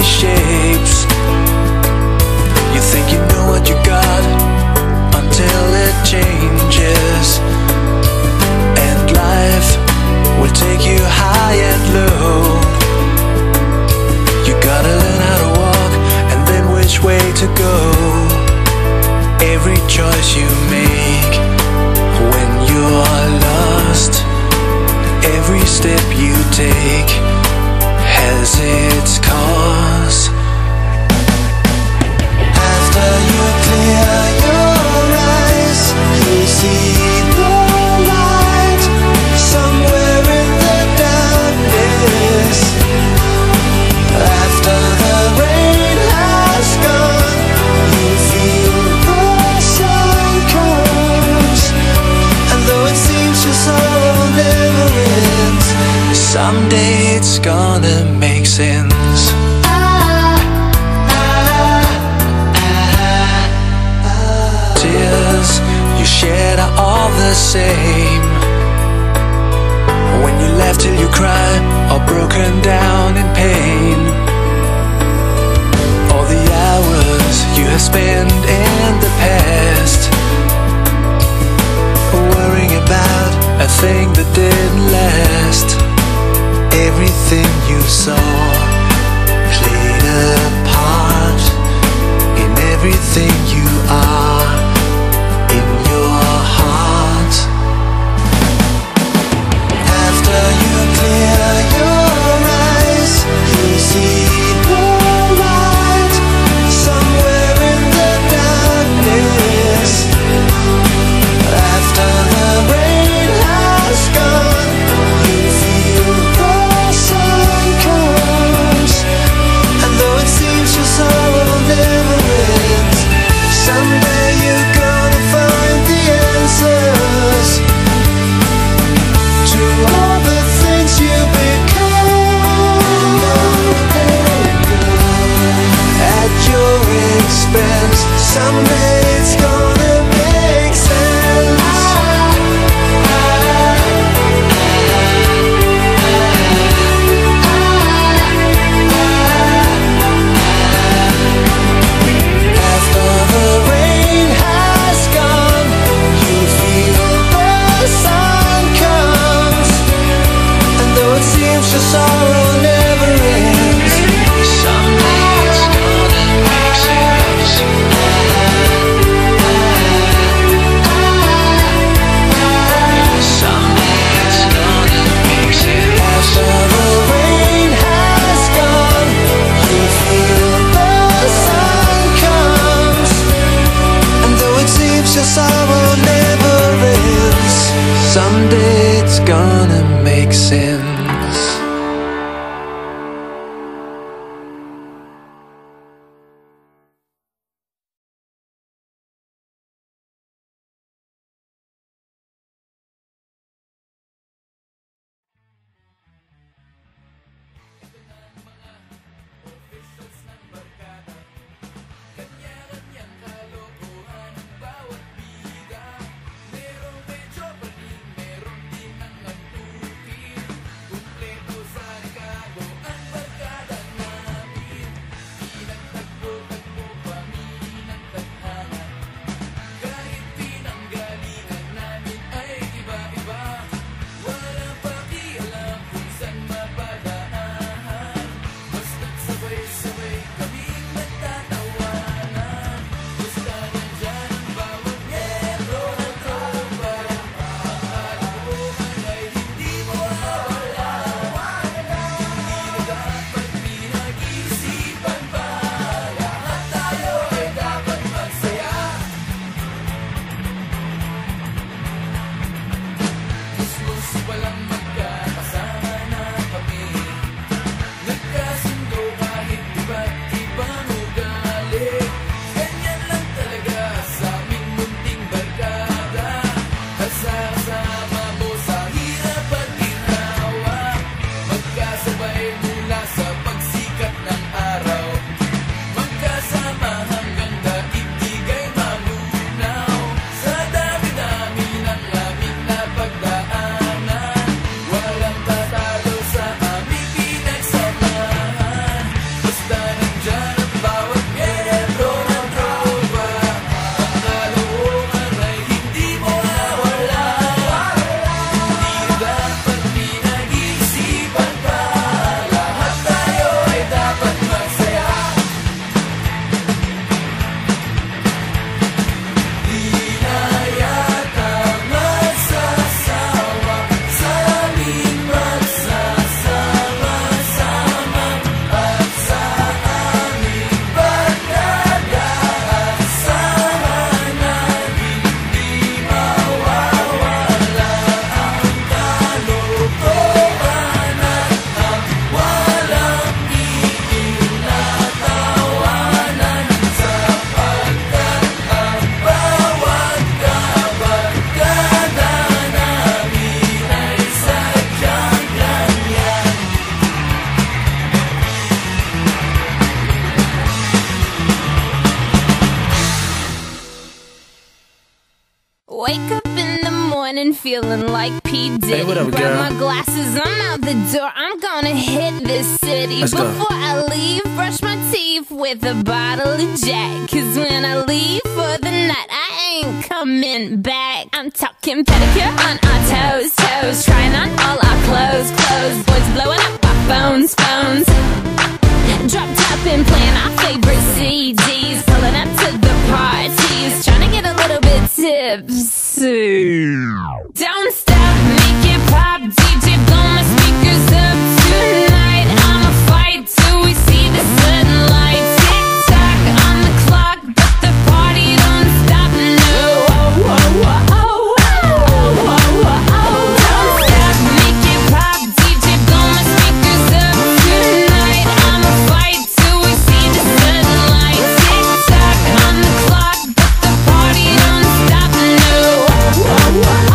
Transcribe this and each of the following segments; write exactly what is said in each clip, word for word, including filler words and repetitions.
many shapes. You think you know what you got until it changes, and life will take you high and low. You gotta learn how to walk and then which way to go. Every choice you make when you're lost, every step you take has its cause. After you clear your eyes, you see the light somewhere in the darkness. After the rain has gone, you feel the sun comes, and though it seems your sorrow never ends, someday it's gonna make sense. Tears you shed are all the same. When you laugh till you cry, or broken down in pain. All the hours you have spent in the past, worrying about a thing that didn't last. Everything you saw played a part in everything you are, in your heart. After you clear your eyes, you see the light somewhere in the darkness. After the rain has gone, you feel the sun comes, and though it seems your sorrow never ends, someday you're gonna find the answers to all the things you become. At your expense, someday it's gonna make sense. After the rain has gone, you feel the sun comes, and though it seems your sorrow never ends, someday it's gonna make sense. morning feeling like P. Diddy. Hey, whatever, Grab girl. my glasses, I'm out the door. I'm gonna hit this city. Let's go. Before I leave, brush my teeth with a bottle of Jack. Cause when I leave for the night, I ain't coming back. I'm talking pedicure on our toes, toes. Trying on all our clothes, clothes. Boys blowing up our phones, phones. Drop top and playing our favorite C Ds. Pulling up to the parties, trying to get a little bit tipsy. Don't stop, make it pop, D J blow my speakers up tonight. I'ma fight till we see the sunlight. Tick tock on the clock, but the party don't stop, no. Oh, oh, oh, oh, oh, oh, oh, oh. Don't stop, make it pop, D J blow my speakers up tonight. I'ma fight till we see the sunlight. Tick tock on the clock, but the party don't stop, no. Oh, oh, oh,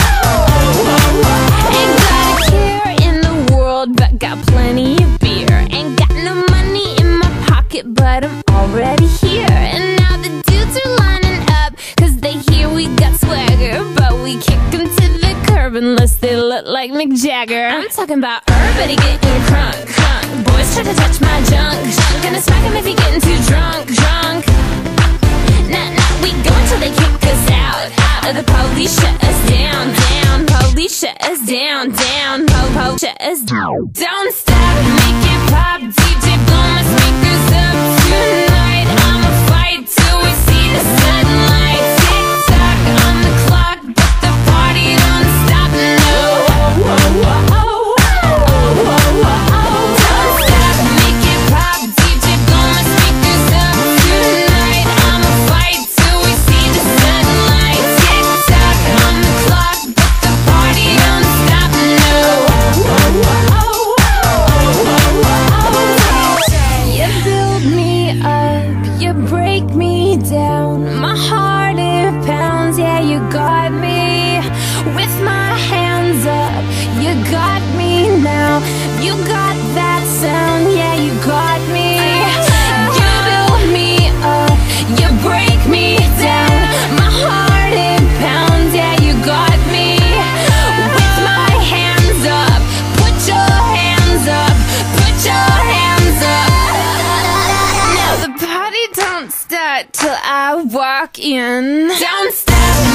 oh, oh. Ain't got a care in the world, but got plenty of beer. Ain't got no money in my pocket, but I'm already here. And now the dudes are lining up, cause they hear we got swagger. But we kick them to the curb unless they look like Mick Jagger. I'm talking about everybody getting crunk, crunk. Boys try to touch my junk, junk. Gonna smack him if he getting too drunk, drunk. Nah, nah, we go until they kick us out, out. Or the police shut us down, down. Police shut us down, down. Po, po, shut us down. Don't stop, make it pop, D J blow my speakers up tonight. I'ma fight till we see the sunlight. Tick tock on the clock, but the party don't stop, no. Oh, oh, oh, oh, oh, oh, oh, oh. Don't stop, make it pop, D J blow my speakers up tonight. I'ma fight till we see the sunlight. Tick tock on the clock, but the party don't stop, no. Oh, oh, oh, oh, oh, oh. You build me up, you break me down. My heart it pounds, yeah, you got me. With my hands up, you got me now. You got that sound, yeah, you got me. You build me up, you break me down. My heart it pounds, yeah, you got me. With my hands up, put your hands up, put your hands up. Now the party don't start till I walk in. Don't stop.